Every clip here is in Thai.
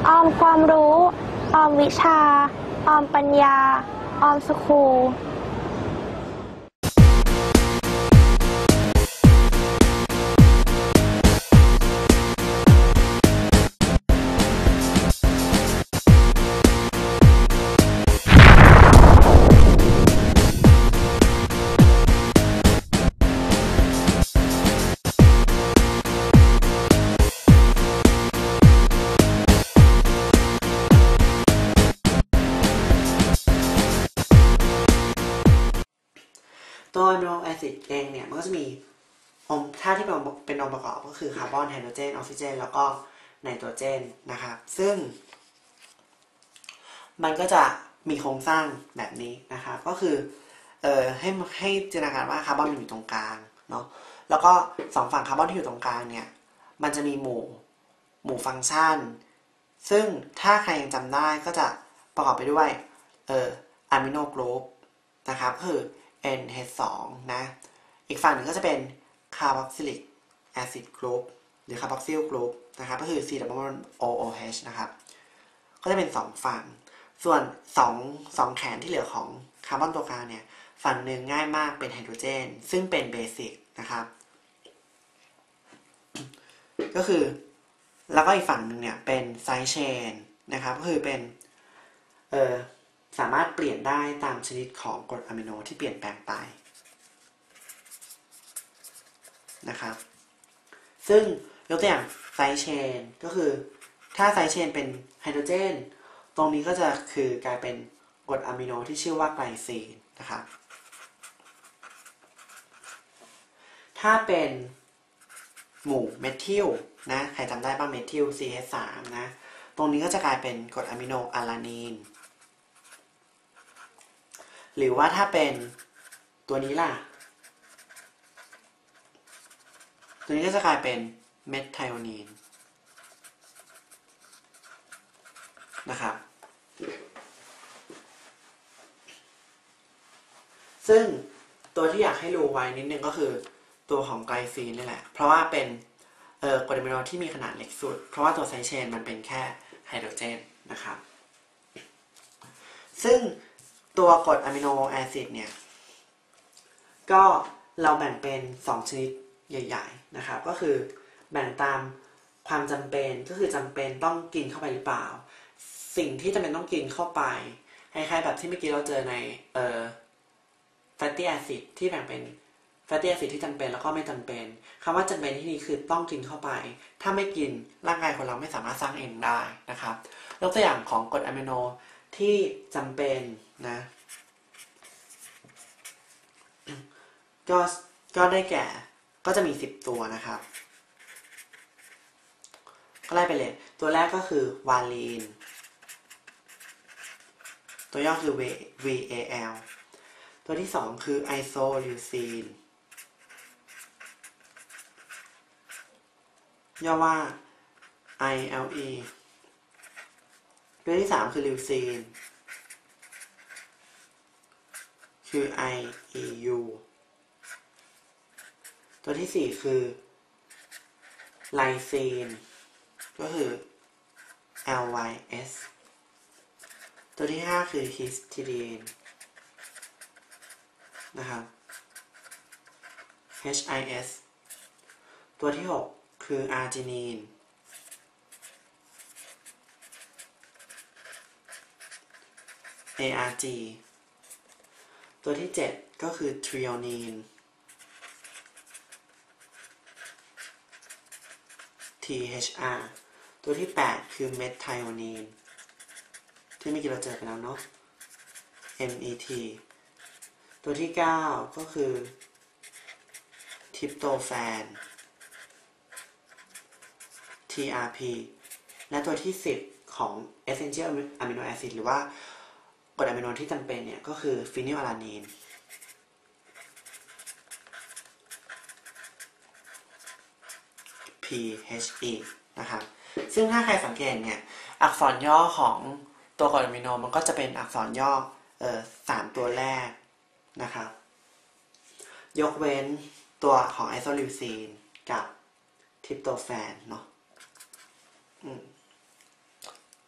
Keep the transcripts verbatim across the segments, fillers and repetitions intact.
ออมความรู้ออมวิชาออมปัญญาออมสคูลตัวอะมิโนแอซิดเองเนี่ยมันก็จะมีองค์ธาตุที่เป็นองค์ประกอบก็คือคาร์บอนไฮโดรเจนออกซิเจนแล้วก็ไนโตรเจนนะครับซึ่งมันก็จะมีโครงสร้างแบบนี้นะครับก็คือเอ่อให้ให้จินตนาการว่าคาร์บอนมันอยู่ตรงกลางเนาะแล้วก็สองฝั่งคาร์บอนที่อยู่ตรงกลางเนี่ยมันจะมีหมู่หมู่ฟังก์ชันซึ่งถ้าใครยังจำได้ก็จะประกอบไปด้วยเอ่ออะมิโนกรุ๊ปนะครับคือ เอ็น เอช สอง นะอีกฝั่งหนึ่งก็จะเป็นคาร์บอกซิลิกแอซิดกรุ๊ปหรือคาร์บอกซิลกรุ๊ปนะครับก็คือ ซี ดับเบิลยู โอ โอ เอช นะครับก็จะเป็นสองฝั่งส่วน2 2แขนที่เหลือของคาร์บอนตัวกลางเนี่ยฝั่งหนึ่งง่ายมากเป็นไฮโดรเจนซึ่งเป็นเบสิกนะครับก็คือแล้วก็อีกฝั่งหนึ่งเนี่ยเป็นไซด์เชนนะครับก็คือเป็นเอ่อสามารถเปลี่ยนได้ตามชนิดของกรดอะมิโนที่เปลี่ยนแปลงไปนะครับซึ่งยกตัวอย่างไซด์เชนก็คือถ้าไซด์เชนเป็นไฮโดรเจนตรงนี้ก็จะคือกลายเป็นกรดอะมิโนที่ชื่อว่าไกลซีนนะครับถ้าเป็นหมู่เมทิลนะใครจำได้บ้างเมทิล ซี เอช สาม นะตรงนี้ก็จะกลายเป็นกรดอะมิโนอะลานีนหรือว่าถ้าเป็นตัวนี้ล่ะตัวนี้ก็จะกลายเป็นเมทไทโอนีนนะครับซึ่งตัวที่อยากให้รู้ไว้นิดนึงก็คือตัวของไกลซีนนี่แหละเพราะว่าเป็นเอ่อกรดอะมิโนที่มีขนาดเล็กสุดเพราะว่าตัวไซด์เชนมันเป็นแค่ไฮโดรเจนนะครับซึ่งตัวกรดอะมิโนแอซิดเนี่ยก็เราแบ่งเป็นสองชนิดใหญ่ๆนะครับก็คือแบ่งตามความจำเป็นก็คือจำเป็นต้องกินเข้าไปหรือเปล่าสิ่งที่จำเป็นต้องกินเข้าไปคล้ายๆแบบที่เมื่อกี้เราเจอในเอ่อแฟตตี้แอซิดที่แบ่งเป็นแฟตตี้แอซิดที่จำเป็นแล้วก็ไม่จำเป็นคำว่าจำเป็นที่นี่คือต้องกินเข้าไปถ้าไม่กินร่างกายของเราไม่สามารถสร้างเองได้นะครับยกตัวอย่างของกรดอะมิโนที่จำเป็นนะก็ก็ได้แก่ก็จะมีสิบตัวนะครับก็ไล่ไปเลยตัวแรกก็คือวาลีนตัวย่อคือ วี เอ แอล ตัวที่สองคือไอโซลิวซีนย่อว่า ไอ แอล อี ตัวที่สามคือลิวซีนคือ ไอ อี ยู ตัวที่สี่คือไลซีนก็คือ แอล วาย เอส ตัวที่ห้าคือฮิสติดีนนะครับ เอช ไอ เอส ตัวที่หกคืออาร์จินีน เอ อาร์ จี ตัวที่เจ็ดก็คือทริโอนีน ที เอช อาร์ ตัวที่แปดคือเมทไทโอนีนที่เมื่อกี้เราเจอไปแล้วเนาะ เอ็ม อี ที ตัวที่เก้าก็คือทริปโตแฟน ที อาร์ พี และตัวที่สิบของ Essential Amino Acid หรือว่ากรดอะมิโนที่จำเป็นเนี่ยก็คือฟีนิลอะลานีน พี เอช อี นะครับซึ่งถ้าใครสังเกตเนี่ยอักษรย่อของตัวกรดอะมิโนมันก็จะเป็นอักษรย่อเอ่อสามตัวแรกนะครับยกเว้นตัวของไอโซลิวซีนกับทริปโตแฟนเนาะ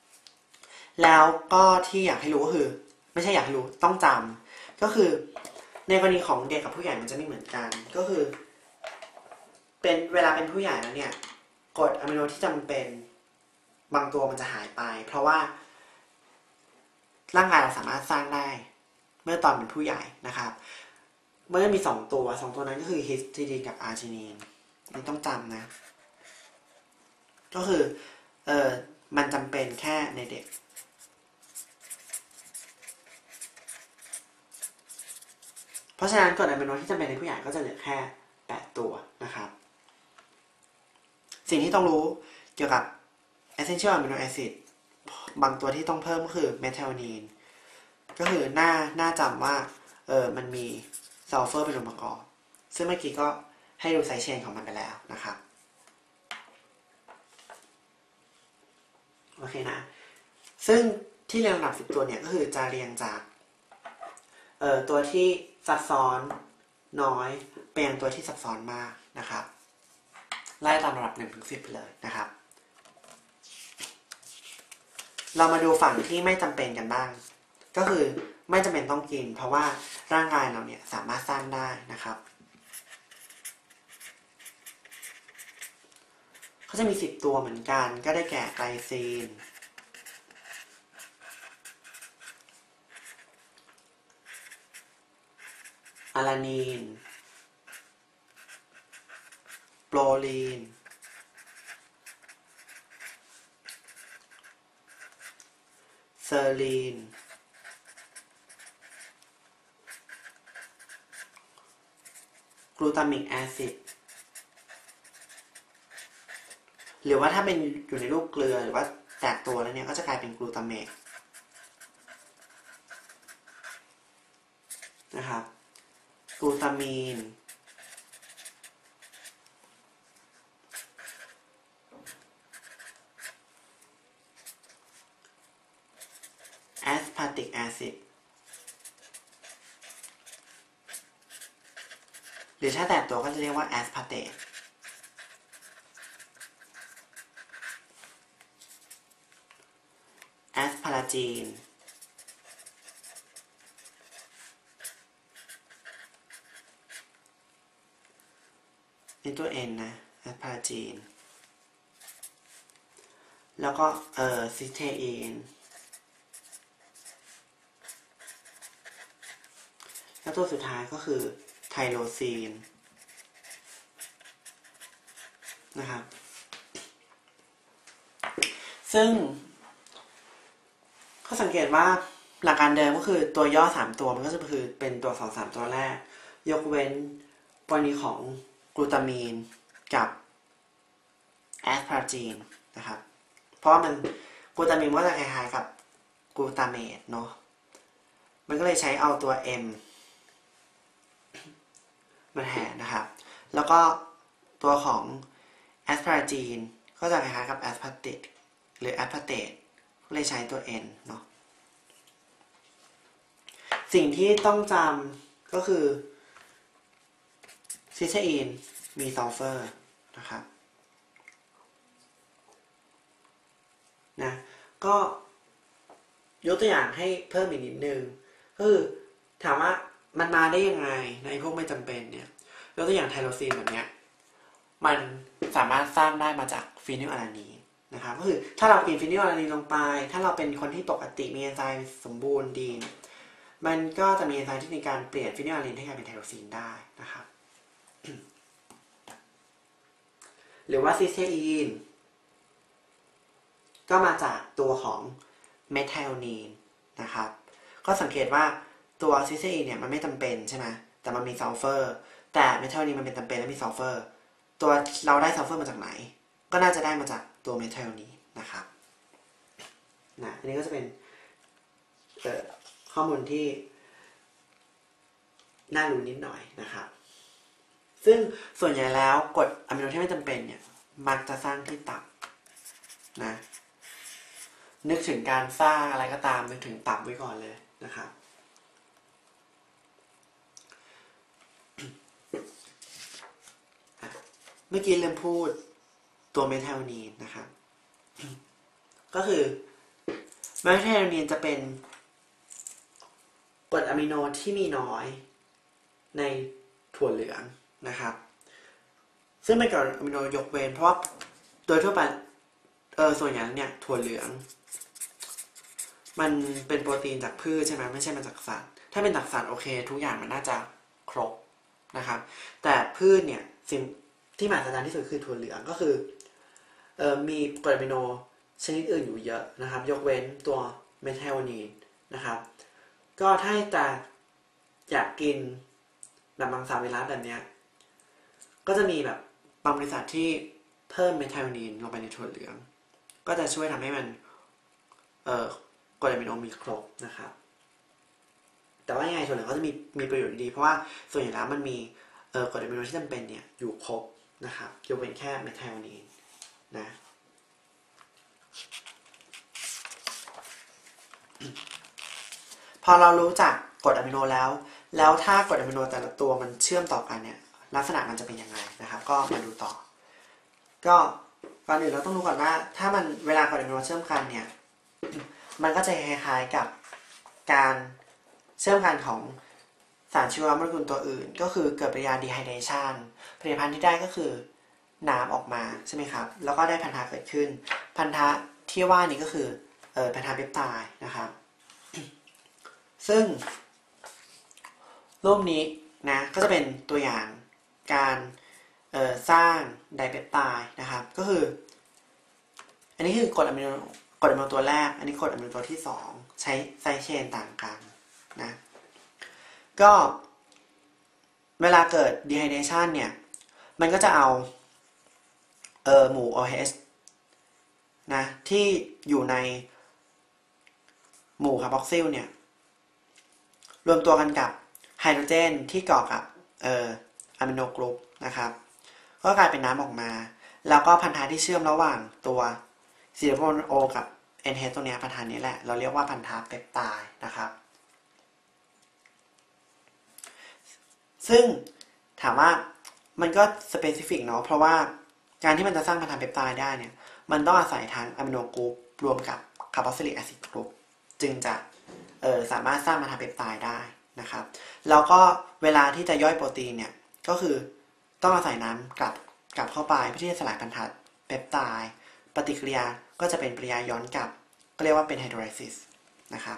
แล้วก็ที่อยากให้รู้ก็คือไม่ใช่อยากให้รู้ต้องจำก็คือในกรณีของเด็กกับผู้ใหญ่มันจะไม่เหมือนกันก็คือเป็นเวลาเป็นผู้ใหญ่แล้วเนี่ยกรดอะมิโนที่จำเป็นบางตัวมันจะหายไปเพราะว่าร่างกายเราสามารถสร้างได้เมื่อตอนเป็นผู้ใหญ่นะครับเมื่อมีสองตัวสองตัวนั้นก็คือฮิสตีดีนกับอาร์จินีนนี่ต้องจำนะก็คือเออมันจำเป็นแค่ในเด็กเพราะฉะนั้นกรดอะมิโนที่จำเป็นในผู้ใหญ่ก็จะเหลือแค่แปดตัวนะครับสิ่งที่ต้องรู้เกี่ยวกับ essential amino acid บางตัวที่ต้องเพิ่มก็คือเมทาโอนีนก็คือหน้าหน้าจำว่าเออมันมีซัลเฟอร์เป็นองค์ประกอบซึ่งเมื่อกี้ก็ให้ดูไซด์เชนของมันไปแล้วนะครับโอเคนะซึ่งที่เรียงลำดับสิบตัวเนี่ยก็คือจะเรียงจากเอ่อตัวที่ซับซ้อนน้อยไปยังตัวที่ซับซ้อนมากนะครับไล่ตามลำดับหนึ่งถึงสิบไปเลยนะครับเรามาดูฝั่งที่ไม่จำเป็นกันบ้างก็คือไม่จำเป็นต้องกินเพราะว่าร่างกายเราเนี่ยสามารถสร้างได้นะครับเขาจะมีสิบตัวเหมือนกันก็ได้แก่ไกลซีนอะลานีนโปรลีนเซอร์ลีนกลูตามิกแอซิดหรือว่าถ้าเป็นอยู่ในรูปเกลือหรือว่าแตกตัวแล้วเนี่ยก็จะกลายเป็นกลูตาเมตนะครับกลูตามีนแอสพาติกแอซิดหรือถ้าแตกตัวก็จะเรียกว่าแอสพาเตตแอสพาราจีนนี่ตัว N นะแอสพาราจีนแล้วก็เอ่อซิสเทอีนแล้วตัวสุดท้ายก็คือไทโรซีนนะครับซึ่งก็สังเกตว่าหลักการเดิมก็คือตัวย่อสามตัวมันก็จะคือเป็นตัวสองสามตัวแรกยกเว้นกรณีของกลูตามีนกับแอสพาราจีนนะครับเพราะว่ามันกลูตามีนก็จะคล้ายๆกับกลูตาเมตเนาะมันก็เลยใช้เอาตัว M มาแทนนะครับแล้วก็ตัวของแอสพาราจีนก็จะคล้ายๆกับแอสพาร์เตตหรือแอสพาร์เตตก็เลยใช้ตัว N เนาะสิ่งที่ต้องจำก็คือซิสเทอีนมีซัลเฟอร์นะครับนะก็ยกตัวอย่างให้เพิ่มอีกนิดนึงก็คือถามว่ามันมาได้ยังไงในพวกไม่จำเป็นเนี่ยยกตัวอย่างไทโรซีนแบบเนี้ยมันสามารถสร้างได้มาจากฟีนิลอะลานีนนะครับก็คือถ้าเรากินฟีนิลอะลานีนลงไปถ้าเราเป็นคนที่ปกติมีเอนไซม์สมบูรณ์ดีมันก็จะมีเอนไซม์ที่ในการเปลี่ยนฟีนิลอะลานีนให้กลายเป็นไทโรซีนได้นะครับ หรือว่าซิสเทอีนก็มาจากตัวของเมทไทโอนีนนะครับก็สังเกตว่าตัวซิสเทอีนเนี่ยมันไม่จำเป็นใช่ไหมแต่มันมีซัลเฟอร์แต่เมทไทโอนีนมันเป็นจำเป็นและมีซัลเฟอร์ตัวเราได้ซัลเฟอร์มาจากไหนก็น่าจะได้มาจากตัวเมทไทโอนีนนะครับนะอันนี้ก็จะเป็นข้อมูลที่น่ารู้นิดหน่อยนะครับซึ่งส่วนใหญ่แล้วกรดอะมิโนที่ไม่จำเป็นเนี่ยมักจะสร้างที่ตับนะนึกถึงการสร้างอะไรก็ตามนึกถึงตับไว้ก่อนเลยนะครับเมื่อกี้ลืมพูดตัวเมทาโอนีนนะครับก็คือเมทไทโอนีนจะเป็นกรดอะมิโนที่มีน้อยในถั่วเหลืองนะครับซึ่งเป็นกรดอะมิโนยกเว้นเพราะว่าโดยทั่วไปเออส่วนใหญ่เนี่ยถั่วเหลืองมันเป็นโปรตีนจากพืชใช่ไหมไม่ใช่มาจากสัตว์ถ้าเป็นจากสัตว์โอเคทุกอย่างมันน่าจะครบนะครับแต่พืชเนี่ยสิ่งที่มหัศจรรย์ที่สุดคือถั่วเหลืองก็คือเออมีกรดอะมิโนชนิดอื่นอยู่เยอะนะครับยกเว้นตัวเมทไทโอนีนนะครับก็ถ้าจะอยากกินแบบมังสวิรัติแบบเนี้ยก็จะมีแบบบางบริษัทที่เพิ่มเมทไทโอนีนลงไปในถั่วเหลืองก็จะช่วยทำให้มันเอ่อกรดอะมิโนมีครบนะครับแต่ว่ายังไงถั่วเหลืองก็จะมีมีประโยชน์ดีเพราะว่าส่วนใหญ่แล้วมันมีเอ่อกรดอะมิโนที่จำเป็นเนี่ยอยู่ครบนะครับยกเว้นแค่เมทไทโอนีนนะพอเรารู้จักกรดอะมิโนแล้วแล้วถ้ากรดอะมิโนแต่ละตัวมันเชื่อมต่อกันเนี่ยลักษณะมันจะเป็นยังไงนะครับก็มาดูต่อก็ก่อนอื่นเราต้องรู้ก่อนว่าถ้ามันเวลากรดอะมิโนเชื่อมกันเนี่ยมันก็จะคล้ายๆกับการเชื่อมกันของสารชีวโมเลกุลตัวอื่นก็คือเกิดปฏิกิริยาดีไฮเดรชันผลิตภัณฑ์ที่ได้ก็คือน้ำออกมาใช่ไหมครับแล้วก็ได้พันธะเกิดขึ้นพันธะที่ว่านี้ก็คือเออพันธะเปปไทด์นะครับซึ่งรูปนี้นะก็จะเป็นตัวอย่างการเอ่อสร้างไดเปปไทด์นะครับก็คืออันนี้คือกรดอะมิโนกรดอะมิโนตัวแรกอันนี้กรดอะมิโนตัวที่สองใช้ไซด์เชนต่างกันนะก็เวลาเกิด dehydration เนี่ยมันก็จะเอาเออหมู่ โอ เอช นะที่อยู่ในหมู่คาร์บอกซิลเนี่ยรวมตัวกันกับไฮโดรเจนที่ก่อกับเอ่ออะมิโนกรุ๊ปนะครับก็กลายเป็นน้ำออกมาแล้วก็พันธะที่เชื่อมระหว่างตัวซีโรโมโอกับ เอ็น เอช ตรงนี้พันธะนี้แหละเราเรียกว่าพันธะเปปไทด์นะครับซึ่งถามว่ามันก็สเปซิฟิกเนาะเพราะว่าการที่มันจะสร้างพันธะเปปไทด์ได้เนี่ยมันต้องอาศัยทั้งอะมิโนกรุ๊ปรวมกับคาร์บอกซิลิกแอซิดกรุ๊ปจึงจะเออสามารถสร้างพันธะเปปไทด์ได้นะครับแล้วก็เวลาที่จะย่อยโปรตีนเนี่ยก็คือต้องอาศัยน้ำกลับกลับเข้าไปเพื่อที่จะสลายพันธะเปปไทด์ปฏิกิริยาก็จะเป็นปฏิกิริยาย้อนกลับก็เรียกว่าเป็นไฮโดรไลซิสนะครับ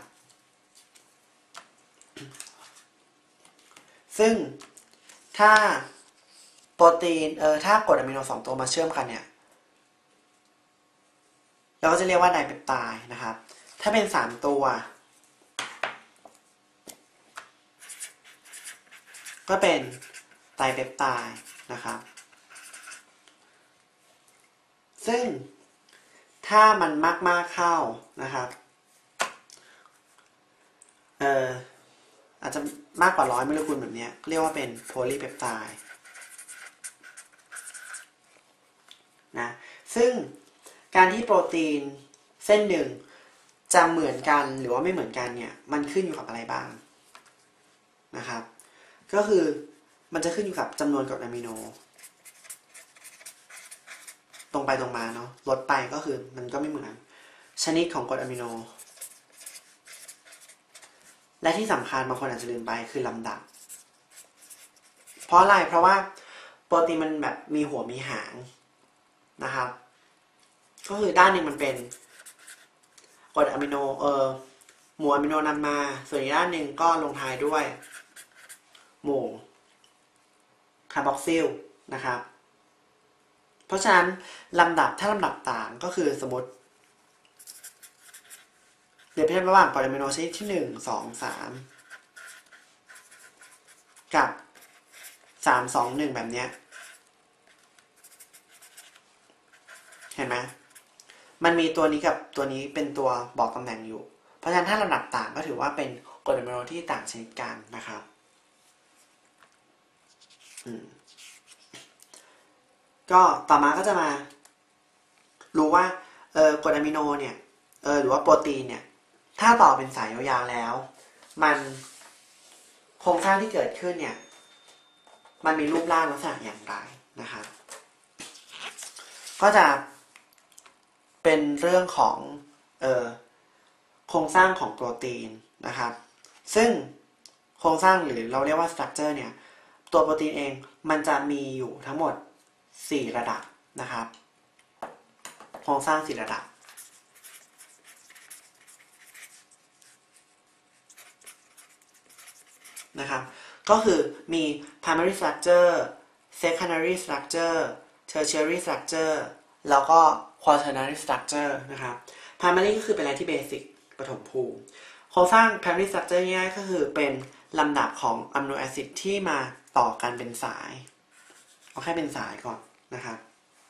ซึ่งถ้าโปรตีนเออถ้ากรดอะมิโนสองตัวมาเชื่อมกันเนี่ยเราก็จะเรียกว่าไดเปปไทด์นะครับถ้าเป็นสามตัวก็เป็นไตรเปปไทด์นะครับซึ่งถ้ามันมากๆเข้านะครับเอออาจจะมากกว่าร้อยโมเลกุลแบบนี้เรียกว่าเป็นโพลีเปปไทด์นะซึ่งการที่โปรตีนเส้นหนึ่งจะเหมือนกันหรือว่าไม่เหมือนกันเนี่ยมันขึ้นอยู่กับอะไรบ้างนะครับก็คือมันจะขึ้นอยู่กับจำนวนกรดอะมิโนตรงไปตรงมาเนาะลดไปก็คือมันก็ไม่เหมือนชนิดของกรดอะมิโนและที่สำคัญบางคนอาจจะลืมไปคือลำดับเพราะอะไรเพราะว่าโปรตีนมันแบบมีหัวมีหางนะครับก็คือด้านนึงมันเป็นกรดอะมิโนเออหมู่อะมิโนนำมาส่วนอีกด้านหนึ่งก็ลงท้ายด้วยหมู่คาร์บอกซิลนะครับเพราะฉะนั้นลำดับถ้าลำดับต่างก็คือสมมติเปรียบเทียบระหว่างกรดอะมิโนชนิดที่หนึ่ง สอง สามกับสาม สอง หนึ่งแบบเนี้ยเห็นไหมมันมีตัวนี้กับตัวนี้เป็นตัวบอกตำแหน่งอยู่เพราะฉะนั้นถ้าลำดับต่างก็ถือว่าเป็นกรดอะมิโนที่ต่างชนิดกันนะครับอืมก็ต่อมาก็จะมารู้ว่าเออกรดอะมิโนเนี่ยเออหรือว่าโปรตีนเนี่ยถ้าต่อเป็นสายยาวๆแล้วมันโครงสร้างที่เกิดขึ้นเนี่ยมันมีรูปร่างลักษณะอย่างไรนะครับก็จะเป็นเรื่องของเออโครงสร้างของโปรตีนนะครับซึ่งโครงสร้างหรือเราเรียกว่า structure เนี่ยตัวโปรตีนเองมันจะมีอยู่ทั้งหมดสี่ระดับนะครับโครงสร้างสี่ระดับนะครับก็คือมี primary structure secondary structure tertiary structure แล้วก็ quaternary structure นะครับ primary ก็คือเป็นอะไรที่เบสิกปฐมภูมิโครงสร้าง primary structure ง่ายๆก็คือเป็นลำดับของอะมิโนแอซิดที่มาต่อกันเป็นสายเอาแค่เป็นสายก่อนนะครับ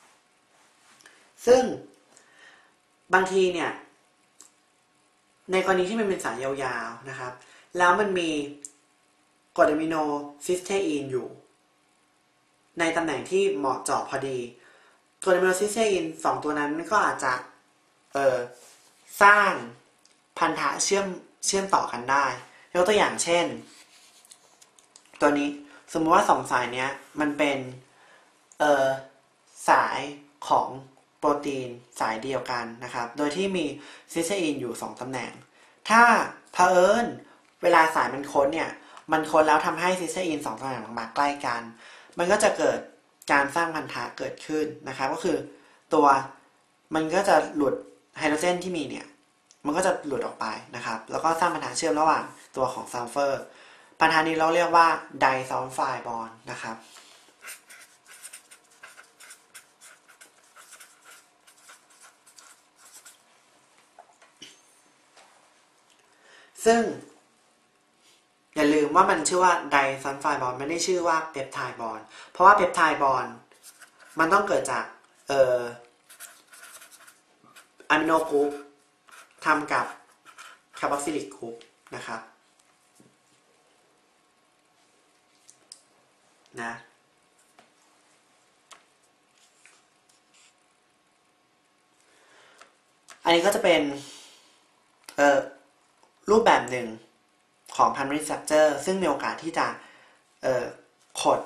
ซึ่งบางทีเนี่ยในกรณีที่มันเป็นสายยาวๆนะครับแล้วมันมีกรดอะมิโนซิสเทอีนอยู่ในตำแหน่งที่เหมาะเจาะพอดีกรดอะมิโนซิสเทอีนสองตัวนั้นก็อาจจะเอ่อสร้างพันธะเชื่อมเชื่อมต่อกันได้ยกตัวอย่างเช่นตัวนี้สมมติว่าสองสายเนี้ยมันเป็นเอ่อสายของโปรตีนสายเดียวกันนะครับโดยที่มีซิสเทอีนอยู่สองตำแหน่งถ้าเผอิญเวลาสายมันโค้ดเนี่ยมันโค้ดแล้วทำให้ซิสเทอีนสองตำแหน่งมาใกล้กันมันก็จะเกิดการสร้างพันธะเกิดขึ้นนะครับก็คือตัวมันก็จะหลุดไฮโดรเจนที่มีเนี่ยมันก็จะหลุดออกไปนะครับแล้วก็สร้างพันธะเชื่อมระหว่างตัวของซัลเฟอร์พันธะนี้เราเรียกว่าไดซัลไฟด์บอนด์นะครับซึ่งอย่าลืมว่ามันชื่อว่าไดซัลไฟด์บอนด์ไม่ได้ชื่อว่าเปปไทด์บอนด์เพราะว่าเปปไทด์บอนด์มันต้องเกิดจากเอ่ออะมิโนกรุ๊ปทำกับคาร์บอกซิลิกกรุ๊ปนะครับนะอันนี้ก็จะเป็นเอ่อรูปแบบหนึ่งของ primary structure ซึ่งมีโอกาสที่จะเอ่อขด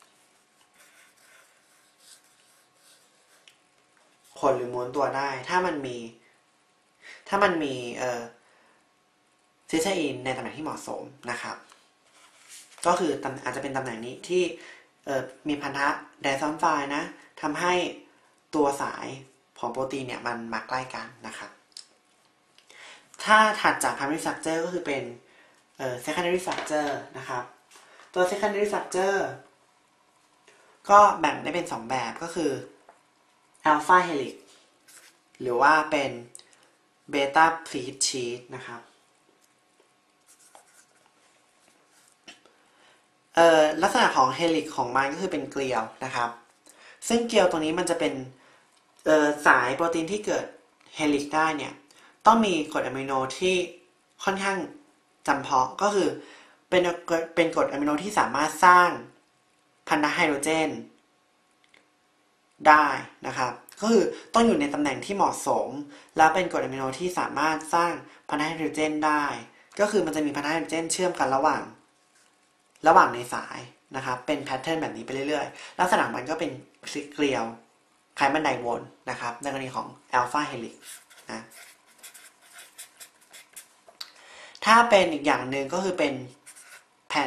ขดหรือม้วนตัวได้ถ้ามันมีถ้ามันมีเอ่อซิสเทอีนในตำแหน่งที่เหมาะสมนะครับก็คืออาจจะเป็นตำแหน่งนี้ที่มีพันธะไดซัลไฟด์นะทำให้ตัวสายของโปรตีนเนี่ยมันมาใกล้กันนะครับถ้าถัดจาก primary structure ก็คือเป็นเอ่อ secondary structure นะครับตัว secondary structure ก็แบ่งได้เป็นสองแบบก็คือ alpha helix หรือว่าเป็น beta pleat sheet นะครับเอ่อลักษณะของเฮลิกของมันก็คือเป็นเกลียวนะครับซึ่งเกลียวตรงนี้มันจะเป็นเอ่อสายโปรตีนที่เกิดเฮลิกได้เนี่ยต้องมีกรดอะมิโนที่ค่อนข้างจำเพาะก็คือเป็นเป็นกรดอะมิโนที่สามารถสร้างพันธะไฮโดรเจนได้นะครับก็คือต้องอยู่ในตำแหน่งที่เหมาะสมแล้วเป็นกรดอะมิโนที่สามารถสร้างพันธะไฮโดรเจนได้ก็คือมันจะมีพันธะไฮโดรเจนเชื่อมกันระหว่างระหว่างในสายนะครับเป็นแพทเทิร์นแบบนี้ไปเรื่อยๆลักษณะมันก็เป็นเกลียวคล้ายบันไดวนนะครับในกรณีของอัลฟาเฮลิกนะถ้าเป็นอีกอย่างหนึ่งก็คือเป็นแผ่น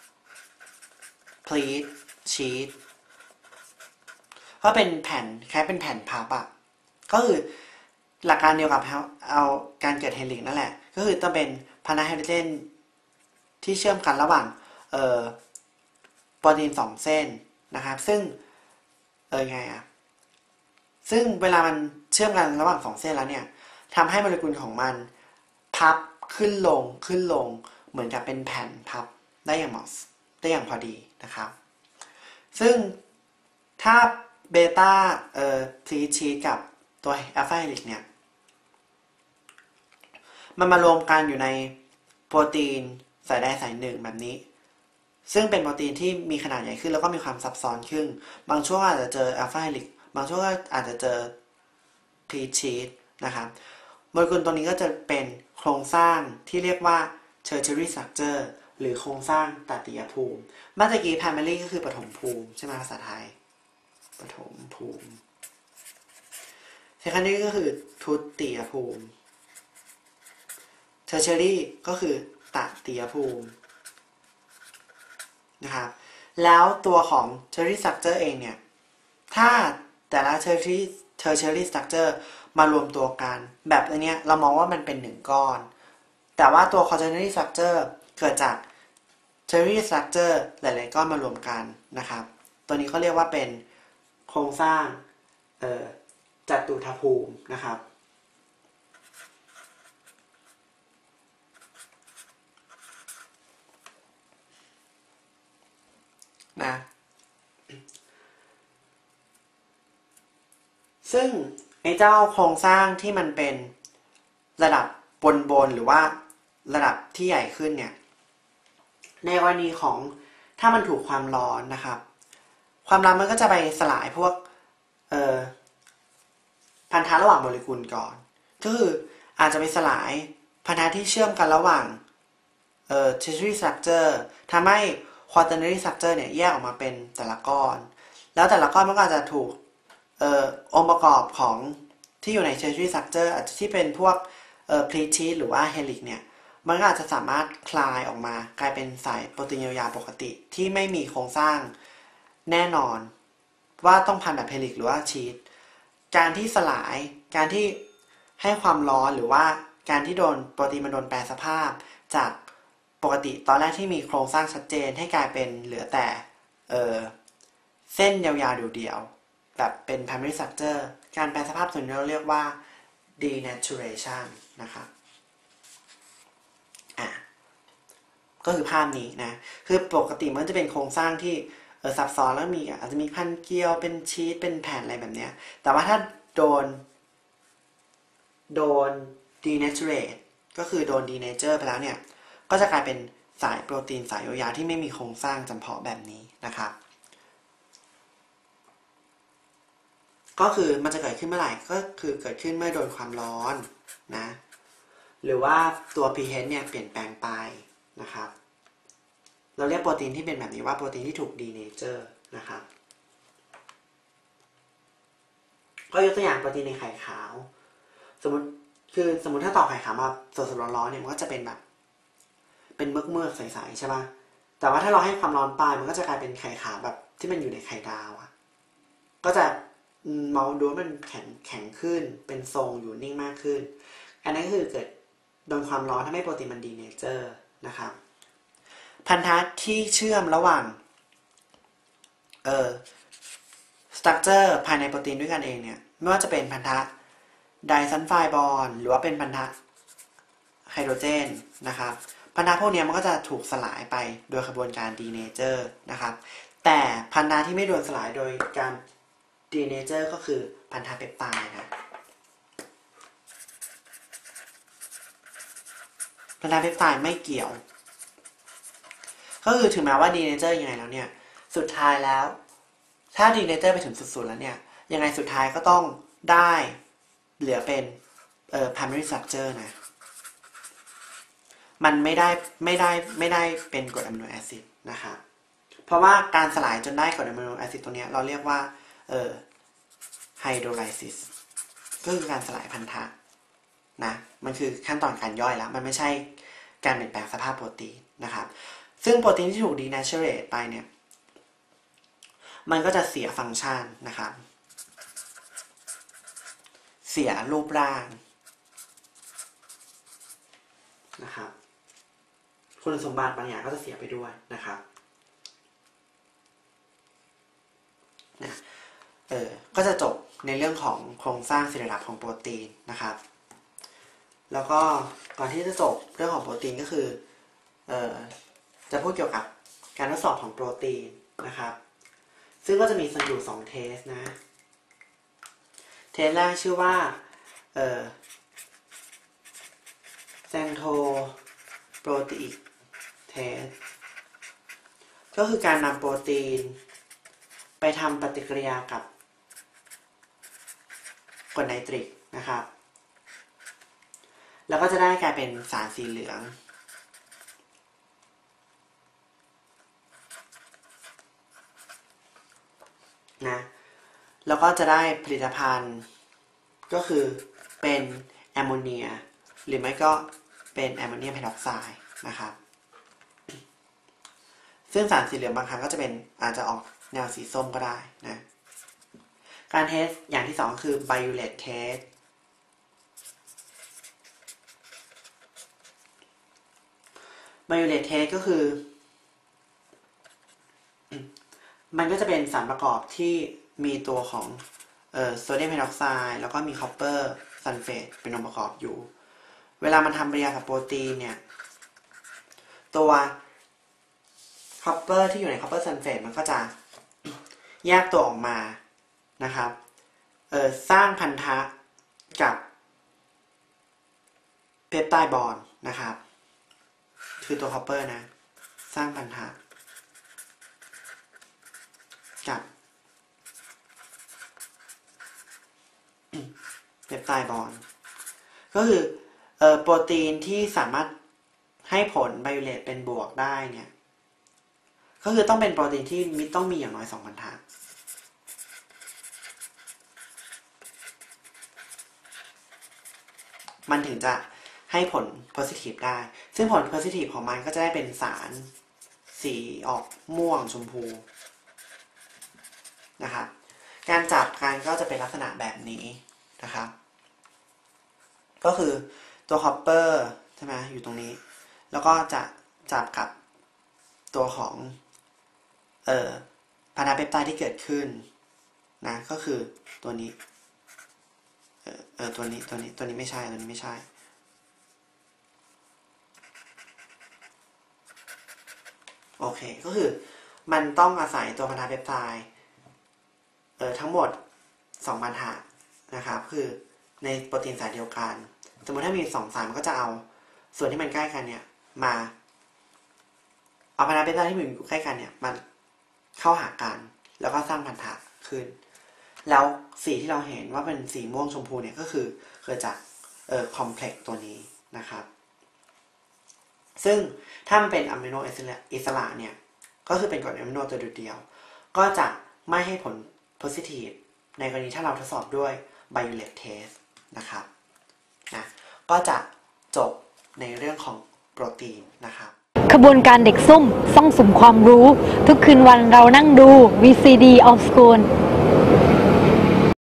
pleat sheet ก็เป็นแผ่นคล้ายเป็นแผ่นพับอะก็คือหลักการเดียวกับเอาการเกิดเฮลิกนั่นแหละก็คือต้องเป็นพันธะไฮโดรเจนที่เชื่อมกันระหว่างเอ่อโปรตีนสองเส้นนะครับซึ่งเออไงอะซึ่งเวลามันเชื่อมกันระหว่างสองเส้นแล้วเนี่ยทำให้โมเลกุลของมันพับขึ้นลงขึ้นลงเหมือนกับเป็นแผ่นพับได้อย่างเหมาะได้อย่างพอดีนะครับซึ่งถ้าเบต้าเอ่อพลีชีทกับตัวอัลฟาเฮลิกเนี่ยมันมารวมกันอยู่ในโปรตีนสายใดสายหนึ่งแบบนี้ซึ่งเป็นโปรตีนที่มีขนาดใหญ่ขึ้นแล้วก็มีความซับซ้อนขึ้นบางช่วงอาจจะเจออัลฟาเฮลิกบางช่วงอาจจะเจอพลีชีทนะครับโมเลกุลตัวนี้ก็จะเป็นโครงสร้างที่เรียกว่า tertiary structure หรือโครงสร้างตติยภูมิเมื่อกี้ primary ก็คือปฐมภูมิใช่ไหมภาษาไทยปฐมภูมิ secondary ก็คือทุติยภูมิ tertiary ก็คือตติยภูมินะครับแล้วตัวของ tertiary structure เองเนี่ยถ้าแต่ละ tertiary tertiary structure มารวมตัวกันแบบอันเนี้ยเรามองว่ามันเป็นหนึ่งก้อนแต่ว่าตัว quaternary structure เกิดจาก tertiary structure หลายๆก้อนมารวมกันนะครับตัวนี้เขาเรียกว่าเป็นโครงสร้างจัตุถภูมินะครับนะซึ่งไอ้เจ้าโครงสร้างที่มันเป็นระดับบนบนหรือว่าระดับที่ใหญ่ขึ้นเนี่ยในกรณีของถ้ามันถูกความร้อนนะครับความร้อนมันก็จะไปสลายพวกเอ่อพันธะระหว่างโมเลกุลก่อนก็คืออาจจะไปสลายพันธะที่เชื่อมกันระหว่างเอ่อ tertiary structure ทำให้ quaternary structure เนี่ยแยกออกมาเป็นแต่ละก้อนแล้วแต่ละก้อนมันก็อาจจะถูกเอ่อองค์ประกอบของที่อยู่ใน tertiary structure อาจจะที่เป็นพวกเอ่อ pleated หรือว่า helix เนี่ยมันก็อาจจะสามารถคลายออกมากลายเป็นสายโปรตีนยาวๆปกติที่ไม่มีโครงสร้างแน่นอนว่าต้องพันแบบเฮลิกหรือว่าชีทการที่สลายการที่ให้ความร้อนหรือว่าการที่โดนโปรตีนมันโดนแปรสภาพจากปกติตอนแรกที่มีโครงสร้างชัดเจนให้กลายเป็นเหลือแต่เออเส้นยาวๆเดี่ยวๆแบบเป็น primary structure การแปรสภาพส่วนนี้เราเรียกว่า denaturation นะครับอ่ะก็คือภาพนี้นะคือปกติมันจะเป็นโครงสร้างที่เออซับซ้อนแล้วมีอาจจะมีพันเกลียวเป็นชีทเป็นแผ่นอะไรแบบเนี้ยแต่ว่าถ้าโดนโดน denaturate ก็คือโดน denature ไปแล้วเนี่ยก็จะกลายเป็นสายโปรตีนสายยาวๆที่ไม่มีโครงสร้างจำเพาะแบบนี้นะครับก็คือมันจะเกิดขึ้นเมื่อไหร่ก็คือเกิดขึ้นเมื่อโดนความร้อนนะหรือว่าตัว pH เนี่ยเปลี่ยนแปลงไปนะครับเราเรียกโปรตีนที่เป็นแบบนี้ว่าโปรตีนที่ถูก denature นะครับก็ยกตัวอย่างโปรตีนในไข่ขาวสมมติคือสมมติถ้าตอกไข่ขาวมาสดๆร้อนๆเนี่ยมันก็จะเป็นแบบเป็นเมือกเมือกใสๆใช่ป่ะแต่ว่าถ้าเราให้ความร้อนไปมันก็จะกลายเป็นไข่ขาวแบบที่มันอยู่ในไข่ดาวอ่ะก็จะมองดูว่ามันแข็งแข็งขึ้นเป็นทรงอยู่นิ่งมากขึ้นอันนั้นก็คือเกิดโดนความร้อนทำให้โปรตีนมันดีเนเจอร์นะครับพันธะที่เชื่อมระหว่างเอ่อสตรัคเจอร์ภายในโปรตีนด้วยกันเองเนี่ยไม่ว่าจะเป็นพันธะไดซัลไฟด์บอนด์หรือว่าเป็นพันธะไฮโดรเจนนะครับพันธะพวกนี้มันก็จะถูกสลายไปโดยกระบวนการดีเนเจอร์นะครับแต่พันธะที่ไม่โดนสลายโดยการดีเนเจอร์ก็คือพันธะเปปไทด์นะพันธะเปปไทด์ไม่เกี่ยวก็คือถึงแม้ว่าดีเนเจอร์ยังไงแล้วเนี่ยสุดท้ายแล้วถ้าดีเนเจอร์ไปถึงสุดๆแล้วเนี่ยยังไงสุดท้ายก็ต้องได้เหลือเป็นเอ่อ primary structure นะมันไม่ได้ไม่ได้ไม่ได้เป็นกรดอะมิโนแอซิดนะครับเพราะว่าการสลายจนได้กรดอะมิโนแอซิดตัวนี้เราเรียกว่าเอ่อไฮโดรไลซิสก็คือการสลายพันธะนะมันคือขั้นตอนการย่อยแล้วมันไม่ใช่การเปลี่ยนแปลงสภาพโปรตีนนะครับซึ่งโปรตีนที่ถูก denaturate ไปเนี่ยมันก็จะเสียฟังก์ชันนะครับเสียรูปร่างนะครับคุณสมบัติบางอย่างก็จะเสียไปด้วยนะครับนะเออก็จะจบในเรื่องของโครงสร้างสี่ระดับของโปรตีนนะครับแล้วก็ก่อนที่จะจบเรื่องของโปรตีนก็คือเออจะพูดเกี่ยวกับการทดสอบของโปรตีนนะครับซึ่งก็จะมีอยู่สองเทสนะเทสแรกชื่อว่าเอ่อแซงโทโปรตีนเทสก็คือการนำโปรตีนไปทำปฏิกิริยากับกรดไนตริกนะครับแล้วก็จะได้กลายเป็นสารสีเหลืองนะแล้วก็จะได้ผลิตภัณฑ์ก็คือเป็นแอมโมเนียหรือไม่ก็เป็นแอมโมเนียมไฮดรอกไซด์นะครับซึ่งสารสีเหลืองบางครั้งก็จะเป็นอาจจะออกแนวสีส้มก็ได้นะการเทสอย่างที่สองคือ violet test violet test ก็คือมันก็จะเป็นสารประกอบที่มีตัวของเอ่อโซเดียมไฮดรอกไซด์แล้วก็มีคอปเปอร์ซัลเฟตเป็นองค์ประกอบอยู่เวลามันทำปฏิกิริยากับโปรตีนเนี่ยตัวคอปเปอร์ที่อยู่ในคอปเปอร์ซัลเฟตมันก็จะแยกตัวออกมานะครับเอ่อสร้างพันธะกับเพปไทด์บอนด์นะครับคือตัวคอปเปอร์นะสร้างพันธะกับเพปไทด์บอนด์ก็คือเอ่อโปรตีนที่สามารถให้ผลไบโอเลตเป็นบวกได้เนี่ยก็คือต้องเป็นโปรตีนที่มีต้องมีอย่างน้อยสองพันธะมันถึงจะให้ผล positive ได้ซึ่งผล positive ของมันก็จะได้เป็นสารสีออกม่วงชมพูนะครับการจับกันก็จะเป็นลักษณะแบบนี้นะครับก็คือตัวคอปเปอร์ใช่ไหมอยู่ตรงนี้แล้วก็จะจับกับตัวของเอ่อพันธะเพปไทด์ที่เกิดขึ้นนะก็คือตัวนี้เออเออตัวนี้ตัวนี้ตัวนี้ไม่ใช่ตัวนี้ไม่ใช่โอเคก็คือมันต้องอาศัยตัวพันธะเพปไทด์เออทั้งหมดสองพันธะนะครับคือในโปรตีนสายเดียวกันสมมติถ้ามีสองสายมันก็จะเอาส่วนที่มันใกล้กันเนี่ยมาเอาพันธะเพปไทด์ที่มันอยู่ใกล้กันเนี่ยมันเข้าหากันแล้วก็สร้างพันธะขึ้นแล้วสีที่เราเห็นว่าเป็นสีม่วงชมพูเนี่ยก็คือเกิดจากเอ่อคอมเพล็กซ์ตัวนี้นะครับซึ่งถ้ามันเป็นอะมิโนอิสระเนี่ยก็คือเป็นกรดอะมิโนตัวเดียวก็จะไม่ให้ผล positive ในกรณีถ้าเราทดสอบด้วย violet test นะครับนะก็จะจบในเรื่องของโปรตีนนะครับขบวนการเด็กซุ่มซ่องสุมความรู้ทุกคืนวันเรานั่งดู วี ซี ดี of School